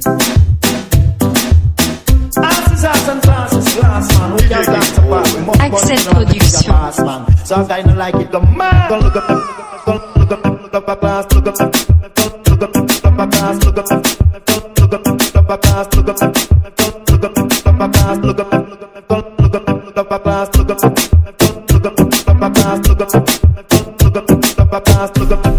Axel Production. Some guy no like it, go mad. Go look up, look up, look up, class, look up, look up, class, look up, look up, class, look up, look up, class, look up, look up, class, look up, look up, class, look up, class, look up.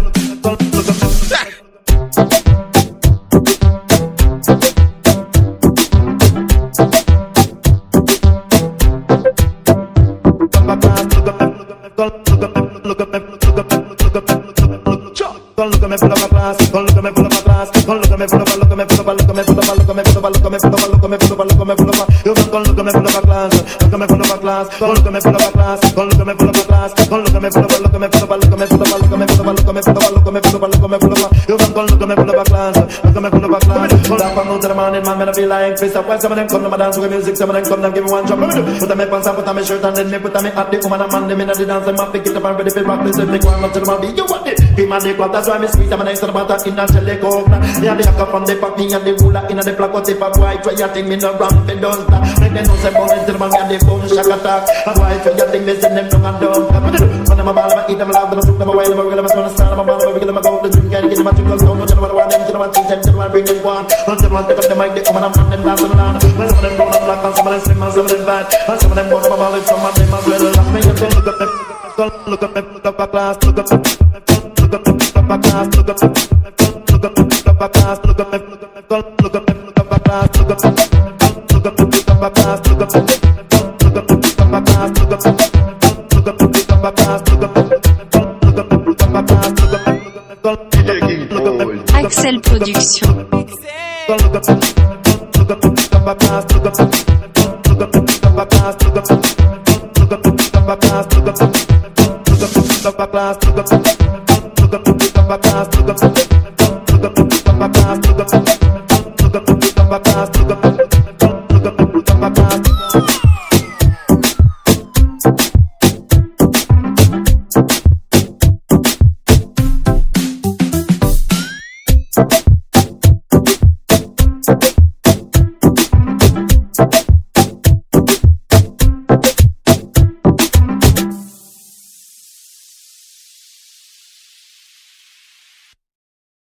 Man, I feel like face up. When some of them come to my dance with music, some of them come and give me one jump. Put on my pants and put on my shirt and then me put on my hat. The woman and man, them in the dance, them pick it up and ready for practice. If they go up to the body, you want it. Give man the club, that's why me sweet. I'm a nice butter in a jelly coke. Me and the hacker from the pack, me and the ruler in the black. What if a boy try your thing, me no ramp, me don't stop. Make them know say boy, to the man, me and the phone shock attack. A boy try your thing, me send them down and down. When I'm a ball, I eat them alive, them soup, them away, them away, them a stand, I'm a ball, I'm a wiggle, I'm a go, the drink, and get them a drink, go, no, them a want them, them a teach them, them a bring them one. Until one take up the mic, they come and I'm on them dance around. When some of them brown and black, and some of them slim, and some of them bad, and some of them bottom of all, some of them as well. Last me, you can look up, look up, look up, class, look up, look up, class, look up, look up, class, look up, look up, class, look up, look up, class, look up, Axel Production. Look up,